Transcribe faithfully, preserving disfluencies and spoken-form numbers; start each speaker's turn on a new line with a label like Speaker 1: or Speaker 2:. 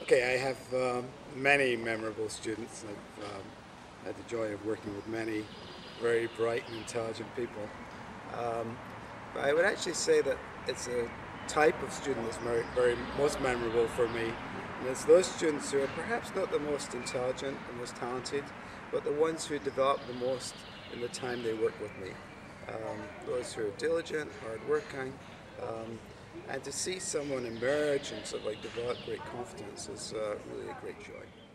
Speaker 1: Okay, I have um, many memorable students. I've um, had the joy of working with many very bright and intelligent people. Um, but I would actually say that it's a type of student that's very, very most memorable for me. And it's those students who are perhaps not the most intelligent and most talented, but the ones who develop the most in the time they work with me. Um, those who are diligent, hardworking, um, and to see someone emerge and sort of like develop great confidence is uh, really a great joy.